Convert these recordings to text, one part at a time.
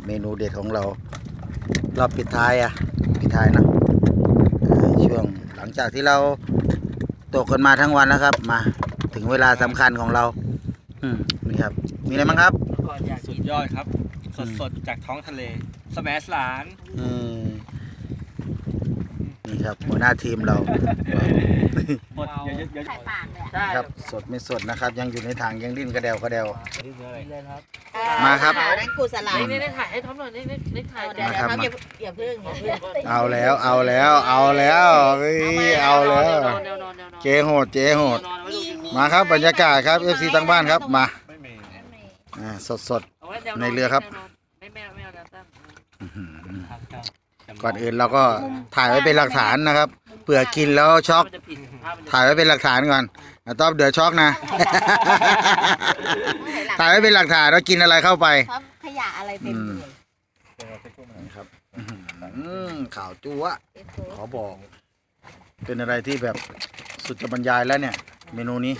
เมนูเด็ดของเรารอบปิดท้ายนะช่วงหลังจากที่เราตกกันมาทั้งวันแล้วครับมาถึงเวลาสำคัญของเรานี่ครับมีอะไรบ้างครับสุดยอดครับสดๆจากท้องทะเลสแมสหลานนี่ครับหัวหน้าทีมเราหมดเยอะใส่ปากเลยๆครับสดไม่สดนะครับยังอยู่ในถังยังดิ้นกระเดวมาครับนั่นกูสลัดนี่ถ่ายให้ท็อปหน่อยนี่ถ่ายเดี๋ยวครับอย่าเพิ่งเอาแล้วเจ๊โหดมาครับบรรยากาศครับ FC ตั้งบ้านครับมาสดในเรือครับก่อนอื่นเราก็ถ่ายไว้เป็นหลักฐานนะครับเผื่อกินแล้วช็อกถ่ายไว้เป็นหลักฐานก่อนต้อมเดี๋ยวช็อกนะถ่ายไว้เป็นหลักฐานว่ากินอะไรเข้าไปขยะอะไรเต็มเลยครับข่าวจั๊วขอบอกเป็นอะไรที่แบบสุดจะบรรยายแล้วเนี่ยเมนูนี้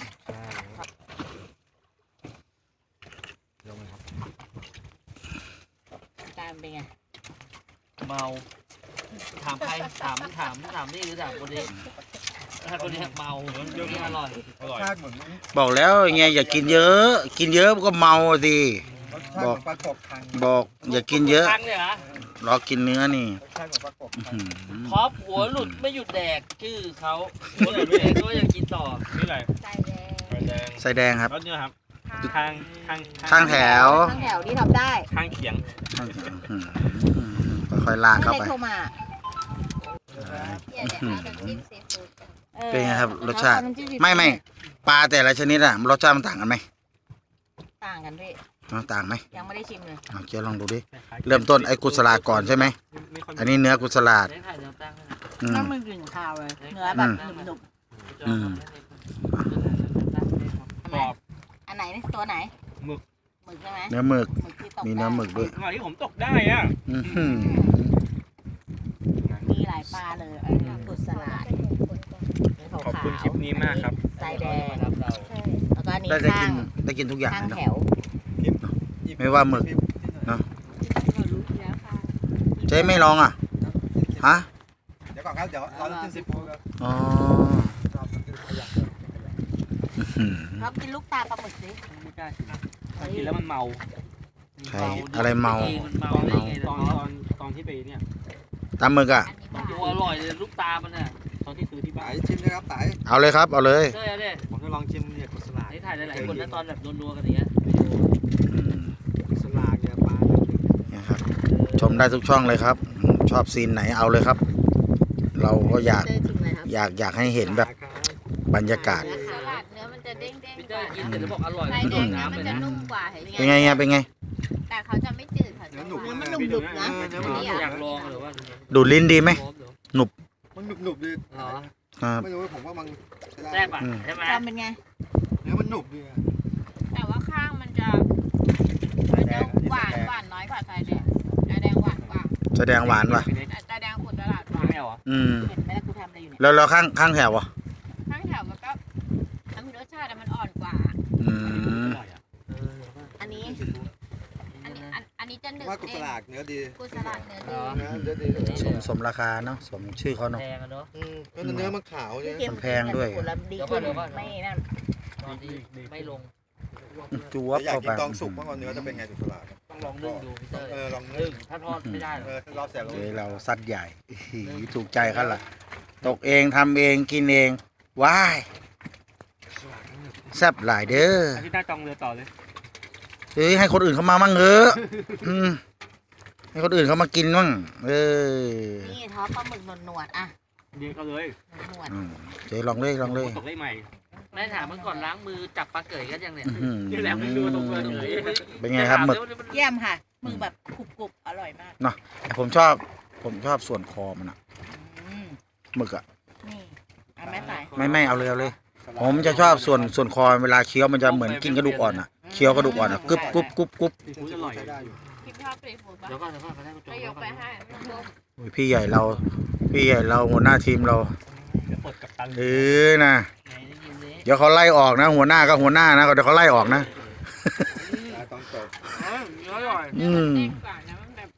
ตามเป็นไงเมาถามใครถามนี่หรือถามคนนี้ถ้าคนนี้เมาอร่อยบอกแล้วไงอย่ากินเยอะก็เมาสิบอกอย่ากินเยอะรอกินเนื้อนี่พอหัวหลุดไม่หยุดแดกชื่อเขาหัวหลุดแดกก็ยังกินต่อนี่อะไรใส่แดงครับข้างแถวที่ทำได้ข้างเขียงค่อยๆลากเข้าไปเป็นไงครับรสชาติไม่ปลาแต่ละชนิดอะรสชาติมันต่างกันไหมต่างกันพี่ต่างไหมยังไม่ได้ชิมเลยเจ๊ลองดูดิเริ่มต้นไอ้กุศลาก่อนใช่ไหมอันนี้เนื้อกุศลาต้องมันกลิ่นคาวเลยเนื้อแบบหนุบอันไหนตัวไหนหมึกใช่ไหมเนื้อหมึกมีเนื้อหมึกด้วยที่ผมตกได้อ่ะมีหลายปลาเลยกุศลาขอบคุณคลิปนี้มากครับใส่แดงแล้วก็นี้ได้กินทุกอย่างข้างแถวไม่ว่าหมึกเนาะเจ๊ไม่ลองอ่ะฮะเดี๋ยวก่อนครับเดี๋ยวเรากินซีฟู้ดอ๋อครับกินลูกตาปลาหมึกสิไม่กล้ากินแล้วมันเมาใช่อะไรเมาตอนที่ไปเนี่ยตามหมึกอ่ะตัวอร่อยเลยลูกตามันน่ะตอนที่ซื้อที่บ้านชิมนะครับไต่เอาเลยครับเอาเลยผมจะลองชิมเนี่ยกุศลาที่ถ่ายหลายๆคนนะตอนแบบนัวๆกันอย่างเงี้ยกุศลาเนี่ยปลาเนี่ยครับชมได้ทุกช่องเลยครับชอบซีนไหนเอาเลยครับเราก็อยากให้เห็นแบบบรรยากาศเนื้อมันจะเด้งกินแต่จะบอกอร่อยเนื้อมันจะนุ่มกว่าเป็นไงแต่เขาจะไม่จืดค่ะมันหนุบนะอยากลองหรือว่าดูดลิ้นดีไหมหนุบมันหนุบดีไม่รู้ผมว่ามันแซ่บอ่ะใช่ไหมเป็นไงเนื้อมันหนุบดีแต่ว่าข้างมันจะหวานน้อยกว่าสายแดงแดงหวานกว่าสายแดงหวานป่ะสายแดงขุ่นตลาดหวานเห็นไหมล่ะกูทำอะไรอยู่เนี่ยแล้วข้างแถวอ่ะข้างแถวมันก็มีรสชาติมันอ่อนกว่าอันนี้จะหนึบว่ากุศลาเนื้อดีกุศลาเนื้อดีสมราคาเนาะสมชื่อเขาเนาะเนื้อมันขาวมันแพงด้วยไม่นั่นไม่ลงจูบอยากกินตองสุกว่าเนื้อจะเป็นไงกุศลาต้องลองนึ่งดูลองนึ่งถ้าทอดไม่ได้รอบเสร็จเราซัดใหญ่ถูกใจเขาล่ะตกเองทำเองกินเองว้ายแซ่บหลายเด้อที่หน้าจองเรือต่อเลยให้คนอื่นเขามามั่งให้คนอื่นเขามากินมั่งนี่ท็อปปลาหมึกหนวดอ่ะเดี๋ยวเขาเลยหนวดเจ๊ลองเลยตกได้ใหม่แม่ถามเมื่อก่อนล้างมือจับปลาเก๋ยกันยังเนี่ยนี่แหละไม่ดูตรงเลยเป็นไงครับหมึกเยี่ยมค่ะหมึกแบบกรุบอร่อยมากเนาะผมชอบส่วนคอมันอ่ะหมึกอ่ะไม่เอาเลยผมจะชอบส่วนคอเวลาเคี้ยวมันจะเหมือนกินกระดูกอ่อนอ่ะเคี้ยวกระดูกอ่อนอ่ะกึบพี่ใหญ่เราหัวหน้าทีมเรานะเดี๋ยวเขาไล่ออกนะหัวหน้าก็หัวหน้านะเดี๋ยวเขาไล่ออกนะ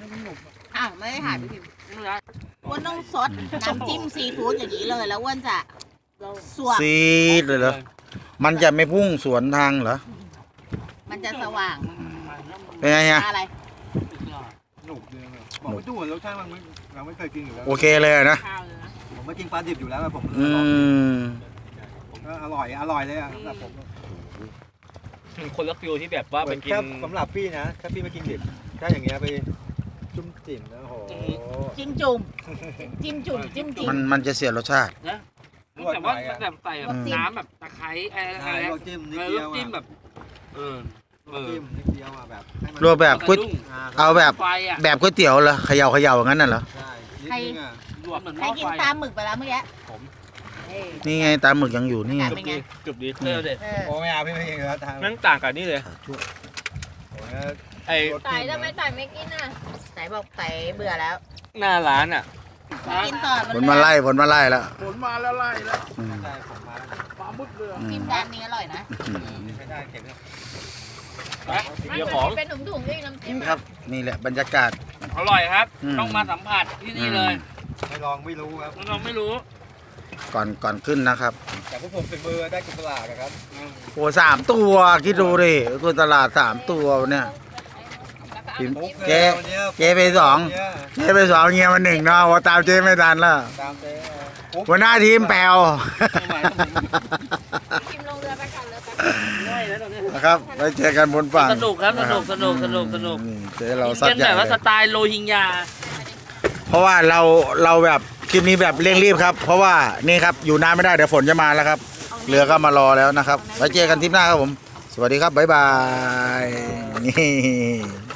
อ้าวไม่ได้ถ่ายพี่พิมพ์ไม่ได้อ้วนต้องซดน้ำจิ้มซีฟู้ดอย่างนี้เลยแล้วอ้วนจะสวมซีดเลยเหรอมันจะไม่พุ่งสวนทางเหรอมันจะสว่างเป็นไงฮะอะไรหนุกเลยนะบอกไม่ถูกรสชาติมันไม่เราไม่เคยกินอยู่แล้วโอเคเลยนะข้าวเลยนะผมไม่กินปลาดิบอยู่แล้วผมอืมก็อร่อยเลยอะสำหรับผมคนละฟิลที่แบบว่าไปกินแค่สำหรับพี่นะถ้าพี่ไม่กินดิบถ้าอย่างเงี้ยไปจุ่มจิ้มนะโอ้โหจิ้มจุ่มจิ้มจุ่มจิ้มจิ้มมันจะเสียรสชาตินะแต่ว่าแบบใส่แบบน้ำแบบตะไคร้อะไรใช่ลวกจิ้มนิดลเดียววกจิ้มแบบเออจิ้มนิดเดียวอะแบบให้มันรวมแบบก๋วย เอาแบบไฟอ่ะแบบก๋วยเตี๋ยวเหรอเขย่าอย่างนั้นน่ะเหรอใช่นิดนึงอะรวมเหมือนหใครม้อกินไฟปลาหมึกไปแล้วเมื่อกี้ผมเอ้ยนี่ไงตาหมึกยังอยู่นี่ไงเป็นไงเกือบดีเทอร์เด็ดเออโอ้ไม่เอาพี่ไม่กินแล้วทางนั่งต่างกันนี่เลยโอ้ยไอ้ไต่ทำไมไต่ไม่กินอ่ะไต่บอกไต่เบื่อแล้วหน้าร้านอ่ะกินต่อผลมาไล่แล้วผลมาแล้วไล่แล้วอืมใช่ผมมาจิ้มด้านนี้อร่อยนะไม่ได้เก็บเลยเดี๋ยวของเป็นถุงๆด้วยน้ำจิ้มครับ นี่แหละบรรยากาศอร่อยครับอืมต้องมาสัมผัสที่นี่เลยไม่ลองไม่รู้ครับเราไม่รู้ก่อนขึ้นนะครับแต่พวกผมเป็นมือได้กุศลาครับโอ้3 ตัวคิดดูดิคุณตลาด3 ตัวเนี่ย พิมพ์ เจ๊ไปสอง เจ๊ไป2เงียมา1เนาะว่าตามเจ๊ไม่ทันแล้วตามเจ๊หัวหน้าทีมแปลวพิมพ์ลงเรือไปก่อนเลยไปง่ายแล้วตอนนี้นะครับไว้เจอกันบนฝั่งสนุกครับสนุกสนุกสนุกสนุกนี่เจ๊เราซัดเป็นใหญ่แบบว่าเลสยไตล์โรฮิงญาเพราะว่าเราแบบคลิปนี้แบบเร่งรีบครับ เพราะว่านี่ครับอยู่นานไม่ได้เดี๋ยวฝนจะมาแล้วครับเรือก็มารอแล้วนะครับไว้เจอกันทริปหน้าครับผม สวัสดีครับบ๊ายบายนี่